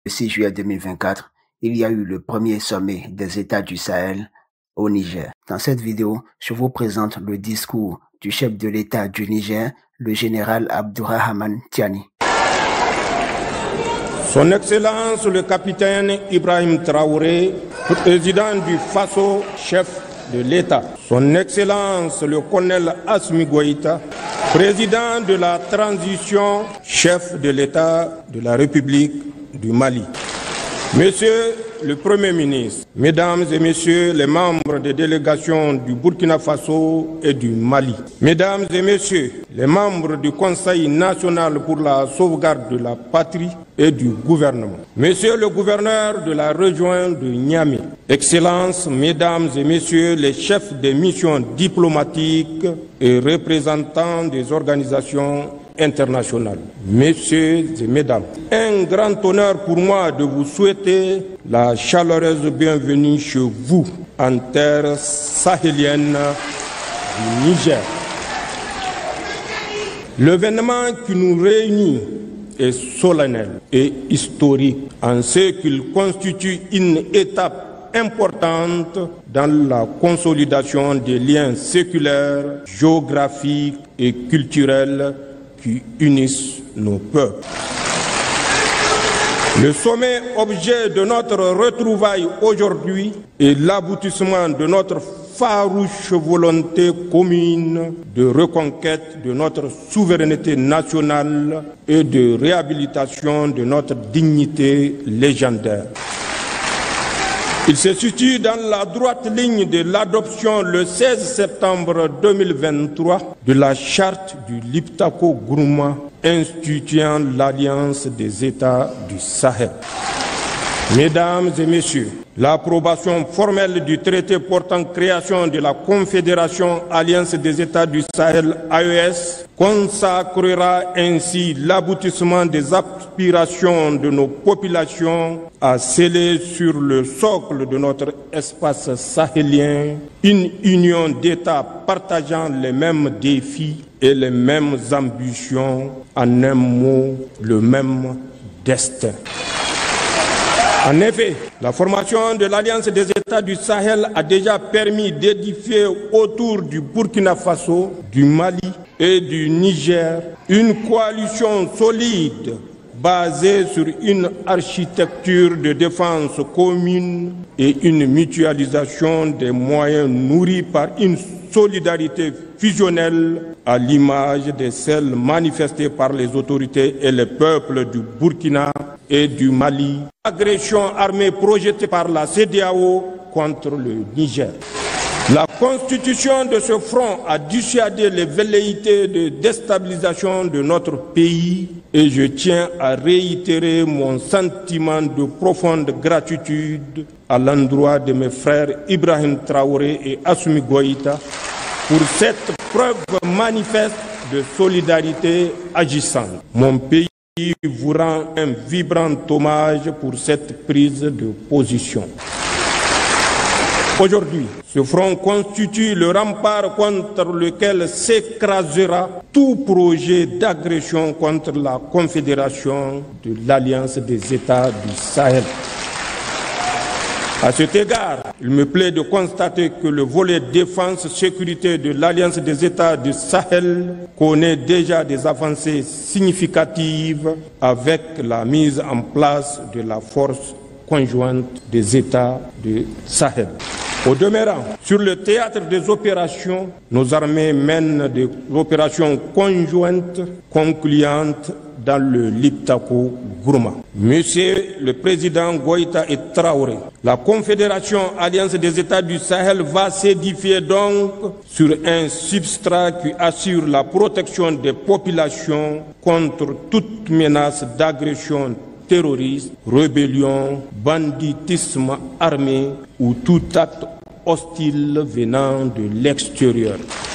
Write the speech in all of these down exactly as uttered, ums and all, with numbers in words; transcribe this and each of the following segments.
Le six juillet deux mille vingt-quatre, il y a eu le premier sommet des États du Sahel au Niger. Dans cette vidéo, je vous présente le discours du chef de l'État du Niger, le général Abdourahmane Tiani. Son Excellence le capitaine Ibrahim Traoré, président du Faso, chef de l'État. Son Excellence le colonel Assimi Goïta, président de la transition, chef de l'État de la République du Mali. Monsieur le Premier ministre, Mesdames et Messieurs les membres des délégations du Burkina Faso et du Mali, Mesdames et Messieurs les membres du Conseil national pour la sauvegarde de la patrie et du gouvernement, Monsieur le gouverneur de la région de Niamey, Excellences, Mesdames et Messieurs les chefs des missions diplomatiques et représentants des organisations internationales, Messieurs et Mesdames, un grand honneur pour moi de vous souhaiter la chaleureuse bienvenue chez vous en terre sahélienne du Niger. L'événement qui nous réunit est solennel et historique en ce qu'il constitue une étape importante dans la consolidation des liens séculaires, géographiques et culturels qui unissent nos peuples. Le sommet objet de notre retrouvaille aujourd'hui est l'aboutissement de notre farouche volonté commune de reconquête de notre souveraineté nationale et de réhabilitation de notre dignité légendaire. Il se situe dans la droite ligne de l'adoption le seize septembre deux mille vingt-trois de la charte du Liptako-Gourma instituant l'Alliance des États du Sahel. Mesdames et Messieurs, l'approbation formelle du traité portant création de la Confédération Alliance des États du Sahel A E S consacrera ainsi l'aboutissement des aspirations de nos populations à sceller sur le socle de notre espace sahélien une union d'États partageant les mêmes défis et les mêmes ambitions, en un mot, le même destin. En effet, la formation de l'Alliance des États du Sahel a déjà permis d'édifier autour du Burkina Faso, du Mali et du Niger une coalition solide basée sur une architecture de défense commune et une mutualisation des moyens nourris par une solidarité fusionnelle à l'image de celles manifestées par les autorités et les peuples du Burkina et du Mali. Agression armée projetée par la C E D E A O contre le Niger. La constitution de ce front a dissuadé les velléités de déstabilisation de notre pays et je tiens à réitérer mon sentiment de profonde gratitude à l'endroit de mes frères Ibrahim Traoré et Assimi Goïta pour cette preuve manifeste de solidarité agissante. Mon pays vous rend un vibrant hommage pour cette prise de position. Aujourd'hui, ce front constitue le rempart contre lequel s'écrasera tout projet d'agression contre la Confédération de l'Alliance des États du Sahel. À cet égard, il me plaît de constater que le volet défense-sécurité de l'Alliance des États du Sahel connaît déjà des avancées significatives avec la mise en place de la force conjointe des États du Sahel. Au demeurant, sur le théâtre des opérations, nos armées mènent des opérations conjointes concluantes dans le Liptako-Gourma. Monsieur le Président Goïta et Traoré, la Confédération Alliance des États du Sahel va s'édifier donc sur un substrat qui assure la protection des populations contre toute menace d'agression terroriste, rébellion, banditisme armé ou tout acte hostile venant de l'extérieur.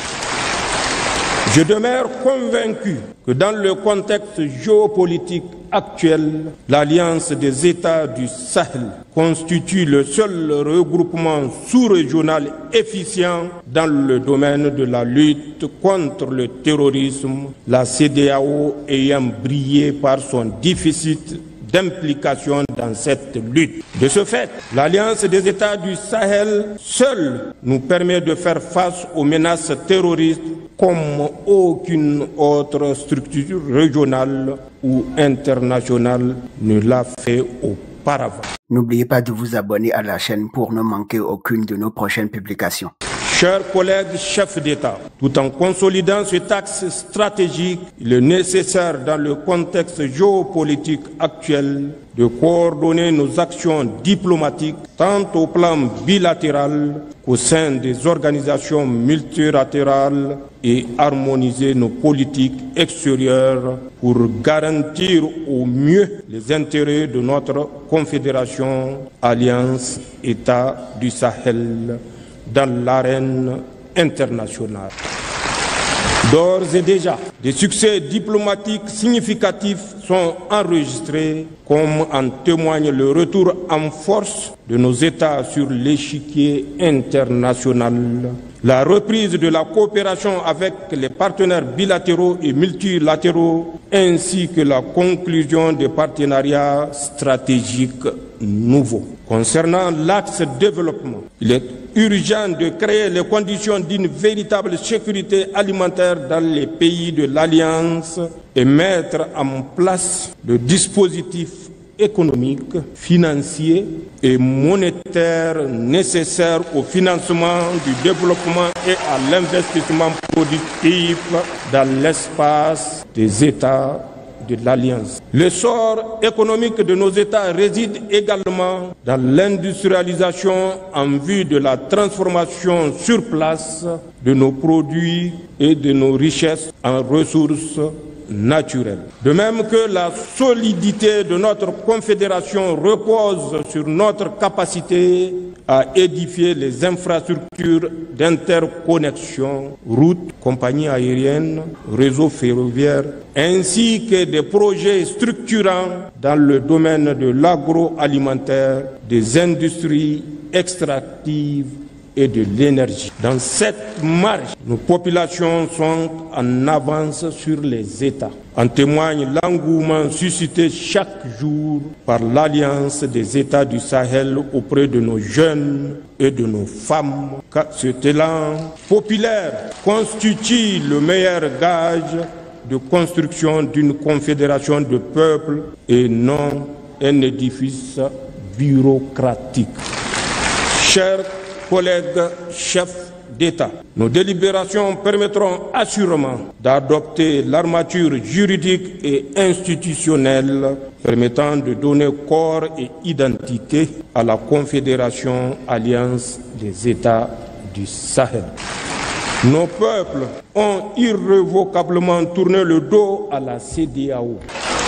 Je demeure convaincu que dans le contexte géopolitique actuel, l'Alliance des États du Sahel constitue le seul regroupement sous-régional efficient dans le domaine de la lutte contre le terrorisme, la C E D E A O ayant brillé par son déficit d'implication dans cette lutte. De ce fait, l'Alliance des États du Sahel seule nous permet de faire face aux menaces terroristes comme aucune autre structure régionale ou internationale ne l'a fait auparavant. N'oubliez pas de vous abonner à la chaîne pour ne manquer aucune de nos prochaines publications. Chers collègues chefs d'État, tout en consolidant cet axe stratégique, il est nécessaire dans le contexte géopolitique actuel de coordonner nos actions diplomatiques tant au plan bilatéral qu'au sein des organisations multilatérales et harmoniser nos politiques extérieures pour garantir au mieux les intérêts de notre confédération Alliance États du Sahel dans l'arène internationale. D'ores et déjà, des succès diplomatiques significatifs sont enregistrés, comme en témoigne le retour en force de nos États sur l'échiquier international, la reprise de la coopération avec les partenaires bilatéraux et multilatéraux, ainsi que la conclusion des partenariats stratégiques nouveaux. Concernant l'axe développement, il est urgent de créer les conditions d'une véritable sécurité alimentaire dans les pays de l'Alliance et mettre en place le dispositif économique, financier et monétaire nécessaire au financement du développement et à l'investissement productif dans l'espace des États de l'Alliance. L'essor économique de nos États réside également dans l'industrialisation en vue de la transformation sur place de nos produits et de nos richesses en ressources naturelles. De même que la solidité de notre confédération repose sur notre capacité à édifier les infrastructures d'interconnexion, routes, compagnies aériennes, réseaux ferroviaires, ainsi que des projets structurants dans le domaine de l'agroalimentaire, des industries extractives et de l'énergie. Dans cette marche, nos populations sont en avance sur les États. En témoigne l'engouement suscité chaque jour par l'Alliance des États du Sahel auprès de nos jeunes et de nos femmes. Car cet élan populaire constitue le meilleur gage de construction d'une confédération de peuples et non un édifice bureaucratique. Chers collègues chefs d'État, nos délibérations permettront assurément d'adopter l'armature juridique et institutionnelle permettant de donner corps et identité à la Confédération Alliance des États du Sahel. Nos peuples ont irrévocablement tourné le dos à la C D A O.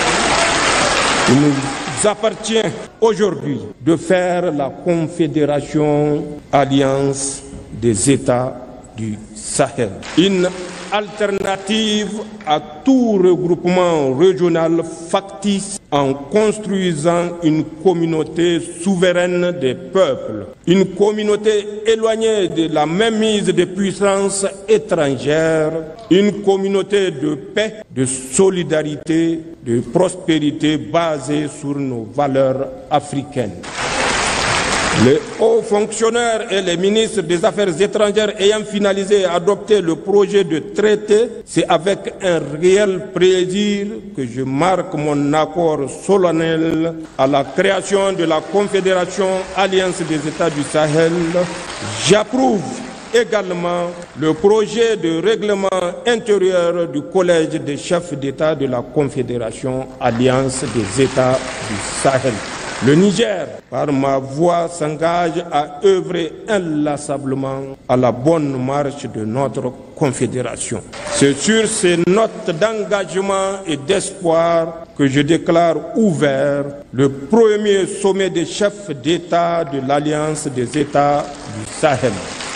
Il nous appartient aujourd'hui de faire la Confédération Alliance des États du Sahel. Une alternative à tout regroupement régional factice en construisant une communauté souveraine des peuples, une communauté éloignée de la mainmise des puissances étrangères, une communauté de paix, de solidarité, de prospérité basée sur nos valeurs africaines. Les hauts fonctionnaires et les ministres des Affaires étrangères ayant finalisé et adopté le projet de traité, c'est avec un réel plaisir que je marque mon accord solennel à la création de la Confédération Alliance des États du Sahel. J'approuve également le projet de règlement intérieur du Collège des chefs d'État de la Confédération Alliance des États du Sahel. Le Niger, par ma voix, s'engage à œuvrer inlassablement à la bonne marche de notre confédération. C'est sur ces notes d'engagement et d'espoir que je déclare ouvert le premier sommet des chefs d'État de l'Alliance des États du Sahel.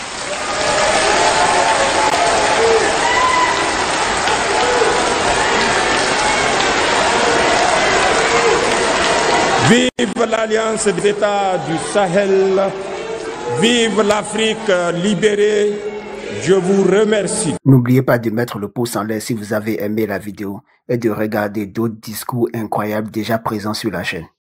Vive l'Alliance des États du Sahel, vive l'Afrique libérée, Je vous remercie. N'oubliez pas de mettre le pouce en l'air si vous avez aimé la vidéo et de regarder d'autres discours incroyables déjà présents sur la chaîne.